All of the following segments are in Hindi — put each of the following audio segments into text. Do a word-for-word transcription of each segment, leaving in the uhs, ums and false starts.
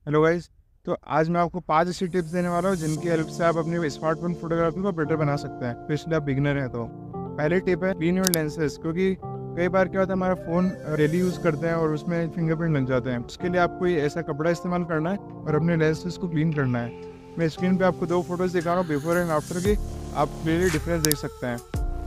Hello guys. तो आज मैं आपको पांच ऐसी टिप्स देने वाला हूँ जिनकी हेल्प से आप अपनी स्मार्टफोन फोटोग्राफी को बेटर बना सकते हैं, स्पेशली आप बिगिनर हैं तो। पहली टिप है क्लीन योर लेंसेज, क्योंकि कई बार क्या होता है हमारा फ़ोन डेली यूज़ करते हैं और उसमें फिंगरप्रिंट लग जाते हैं। उसके लिए आपको ये ऐसा कपड़ा इस्तेमाल करना है और अपने लेंसेज को क्लीन करना है। मैं स्क्रीन पे आपको दो फोटोज़ दिखा रहा हूँ, बिफोर एंड आफ्टर की। आप क्लियरली डिफरेंस देख सकते हैं।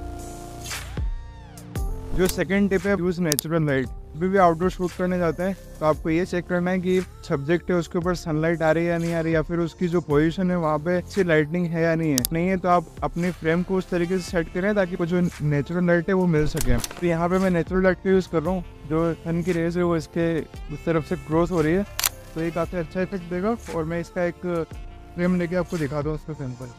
जो सेकंड टिप है, यूज़ नेचुरल लाइट। अभी भी आउटडोर शूट करने जाते हैं तो आपको ये चेक करना है कि सब्जेक्ट है उसके ऊपर सनलाइट आ रही है या नहीं आ रही, या फिर उसकी जो पोजीशन है वहाँ पे अच्छी लाइटनिंग है या नहीं है। नहीं है तो आप अपने फ्रेम को उस तरीके से सेट करें ताकि वो जो नेचुरल लाइट है वो मिल सके। तो यहाँ पे मैं नेचुरल लाइट का यूज़ कर रहा हूँ। जो सन की रेज है वो इसके उस तरफ से क्रॉस हो रही है, तो ये काफ़ी अच्छा इफेक्ट देगा। और मैं इसका एक फ्रेम लेके आपको दिखा दूँ उसका सैंपल।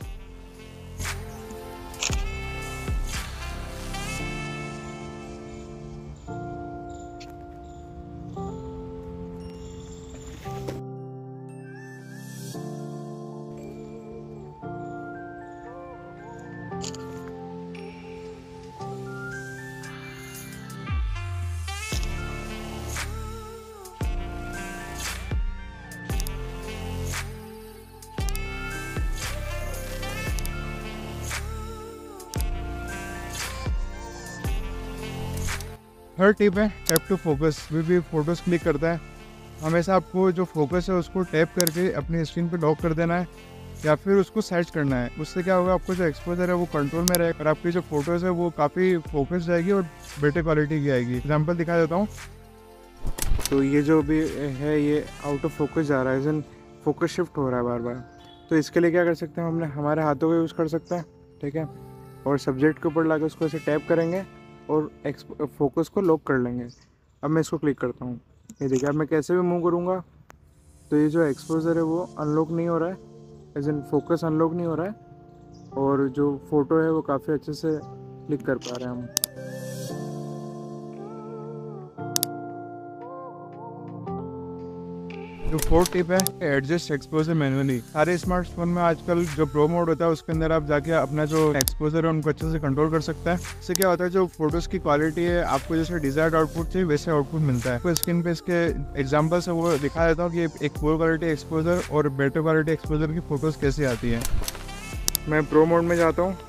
थर्ड टिप है टैप टू फोकस। भी भी फोटोज़ क्लिक करता है, हमेशा आपको जो फोकस है उसको टैप करके अपनी स्क्रीन पे लॉक कर देना है या फिर उसको सेट करना है। उससे क्या होगा, आपको जो एक्सपोजर है वो कंट्रोल में रहेगा और आपकी जो फोटोज़ है वो काफ़ी फोकस जाएगी और बेटर क्वालिटी की आएगी। एग्जांपल दिखा देता हूँ। तो ये जो भी है ये आउट ऑफ फोकस जा रहा है, जन फोकस शिफ्ट हो रहा है बार बार। तो इसके लिए क्या कर सकते हैं, हमने हमारे हाथों का यूज़ कर सकते हैं, ठीक है। और सब्जेक्ट के ऊपर लाकर उसको ऐसे टैप करेंगे और फोकस को लॉक कर लेंगे। अब मैं इसको क्लिक करता हूँ, ये देखिए। अब मैं कैसे भी मूव करूँगा तो ये जो एक्सपोजर है वो अनलॉक नहीं हो रहा है, एज इन फोकस अनलॉक नहीं हो रहा है, और जो फोटो है वो काफ़ी अच्छे से क्लिक कर पा रहे हैं हम। जो फोर्थ टिप है, एडजस्ट एक्सपोजर मैनुअली। सारे स्मार्टफोन में आजकल जो प्रो मोड होता है उसके अंदर आप जाके अपना जो एक्सपोजर है उनको अच्छे से कंट्रोल कर सकते हैं। इससे क्या होता है, जो फोटोज की क्वालिटी है आपको जैसे डिजायर्ड आउटपुट चाहिए वैसे आउटपुट मिलता है। तो स्क्रीन पे इसके एग्जांपल्स है वो दिखा देता हूँ कि एक पुअर क्वालिटी एक्सपोजर और बेटर क्वालिटी एक्सपोजर की फोटोज कैसे आती है। मैं प्रो मोड में जाता हूँ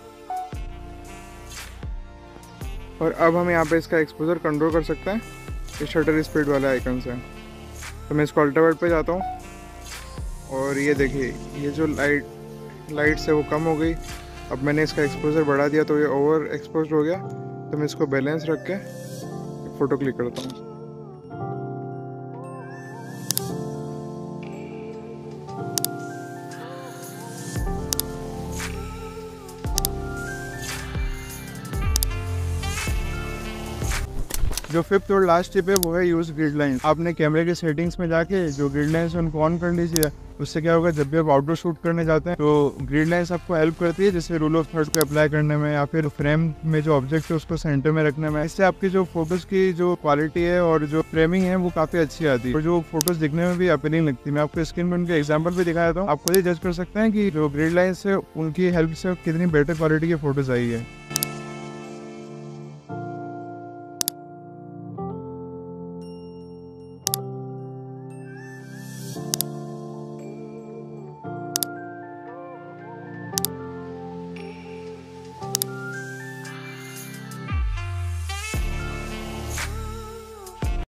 और अब हम यहाँ पे इसका एक्सपोजर कंट्रोल कर सकते हैं इस शटर स्पीड वाले आइकन से। तो मैं इसको अल्ट्रावाइट पे जाता हूँ और ये देखिए, ये जो लाइट लाइट्स है वो कम हो गई। अब मैंने इसका एक्सपोजर बढ़ा दिया तो ये ओवर एक्सपोज हो गया। तो मैं इसको बैलेंस रख के फ़ोटो क्लिक करता हूँ। जो फिफ्थ और लास्ट टिप है वो है यूज़ ग्रिड लाइन। आपने कैमरे के सेटिंग्स में जाके जो ग्रिड लाइन्स उनको ऑन कर लीजिए। उससे क्या होगा, जब भी आप आउटडोर शूट करने जाते हैं तो ग्रिड लाइन्स आपको हेल्प करती है, जैसे रूल ऑफ थर्ड को अप्लाई करने में या फिर फ्रेम में जो ऑब्जेक्ट है उसको सेंटर में रखने में। इससे आपकी जो फोटोज़ की जो क्वालिटी है और जो फ्रेमिंग है वो काफ़ी अच्छी आती है और जो फोटोज़ दिखने में भी अपीलिंग लगती है। मैं आपको स्क्रीन में उनके एग्जाम्पल भी दिखा देता हूँ, आप खुद ही जज कर सकते हैं कि जो ग्रिड लाइन्स है उनकी हेल्प से कितनी बेटर क्वालिटी की फोटोज़ आई है।